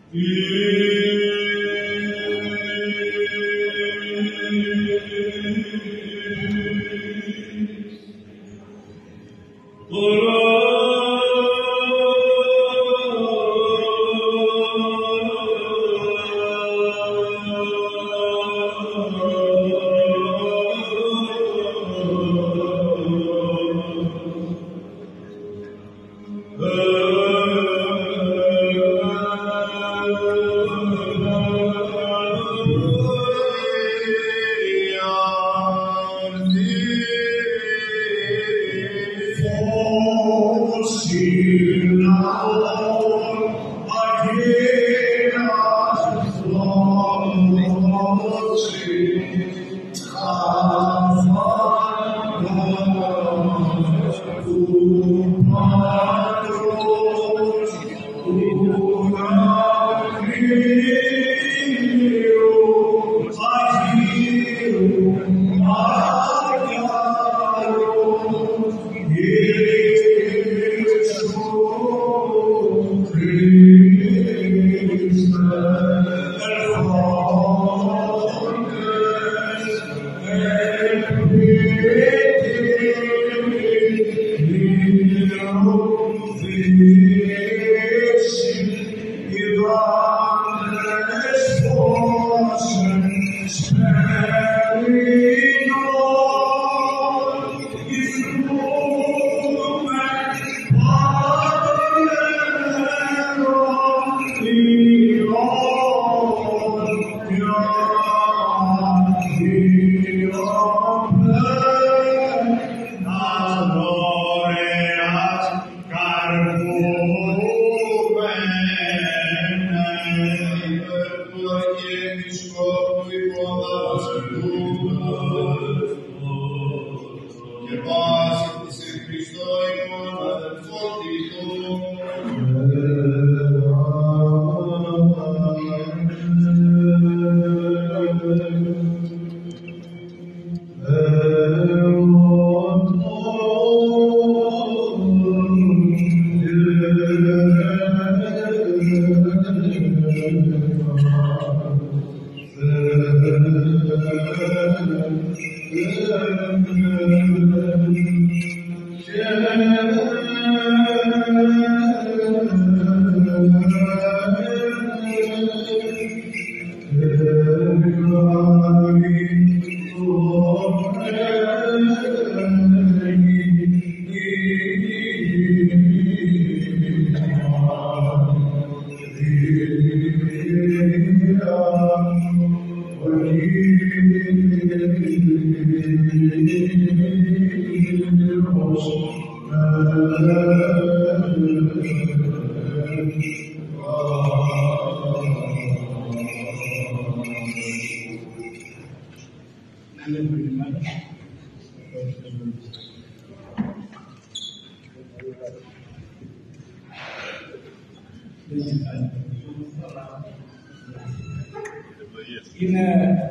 Είναι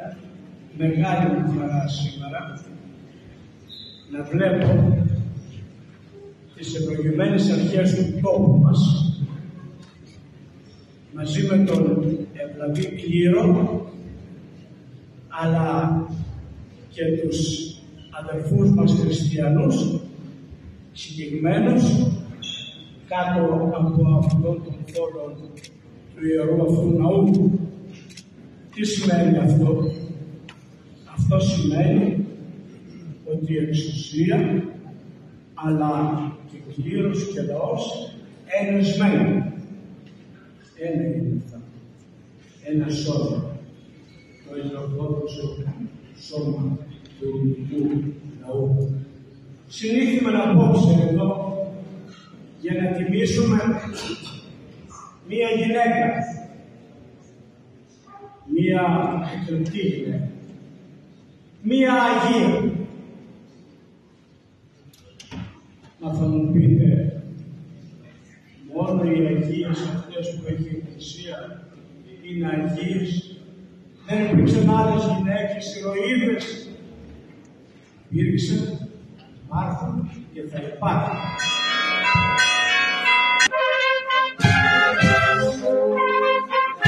μεγάλη μου χαρά σήμερα να βλέπω τις ευλογημένες αρχές του τόπου μας μαζί με τον ευλαβή κλήρο, αλλά και τους αδερφούς μας χριστιανούς, συγκεκριμένους κάτω από αυτόν τον χώρο του ιερού αυτού ναού. Τι σημαίνει αυτό? Αυτό σημαίνει ότι η εξουσία αλλά και κλήρος και λαός ενεσμένοι. Ένα είναι αυτά. Ένα σώμα. Το Ισραηλόδοξο σώμα του ελληνικού λαού. Συνήθιμε να απόψε εδώ για να τιμήσουμε μία γυναίκα. Μία εκλεπτή γυναίκα. Μία Αγία. Μα θα μου πείτε, μόνο οι Αγίες αυτές που έχει η Εκκλησία είναι Αγίες? Δεν υπήρξαν άλλες γυναίκες ηρωίδες? Υπήρξαν, υπάρχουν και θα υπάρχουν.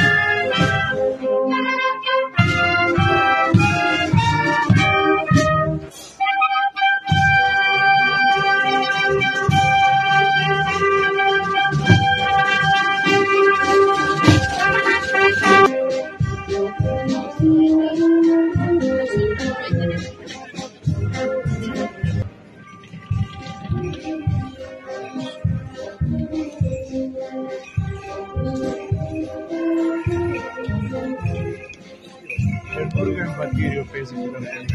όργανο εμβατήριο παίζει και δεν παίζει.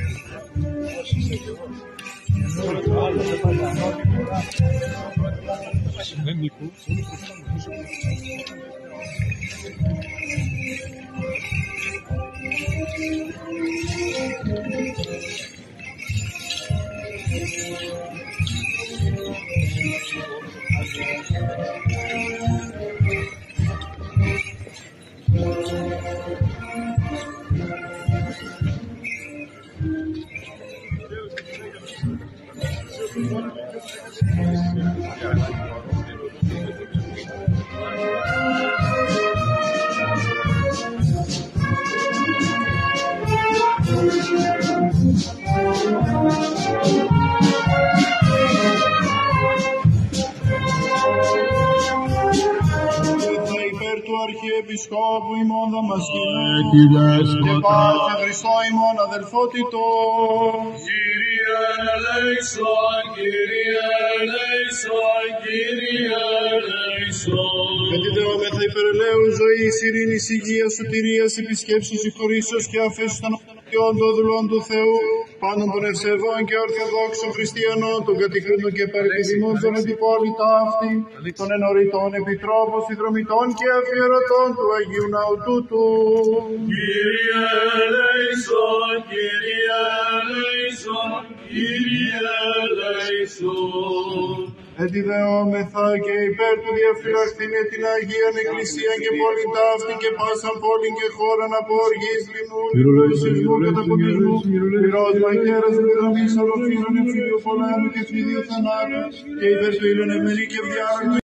Του Αρχιεπισκόπου ημών Δαμασκηνού και Πάθη Χριστό ημών αδελφότητο. Κύριε ελέησον, Κύριε ελέησον, Κύριε ελέησον. Κατηδεόμεθα υπερελαίου ζωής, ειρήνης, υγείας, σωτηρίας, επισκέψεις, συγχωρήσεως και αφέσεως των αμαρτιών των δουλών του Θεού, πάντων των ευσεβών και ορθοδόξων χριστιανών, των κατηχρήντων και παρεπιδημόντων εν την πόλη ταύτη, των ενωρητών επιτρόπων, συνδρομητών και αφιερωτών του Αγίου Ναού τούτου. Κύριε ελέησον, Κύριε ελέησον, Κύριε ελέησον. Ετιδεόμεθα και υπέρ του διαφυλαχθήν την Αγίαν Εκκλησία και πόλην ταύτη και πάσαν πόλην και χώραν από οργής, λοιμού, λοιμού, καταποντισμού, πυρός, μαχαίρας, πληρωμής, ολοφύρων, εμφυλίου πολέμου και φίδιο θανάτου και υπέρ του ήλιον ευμενή και ευδιάρρητη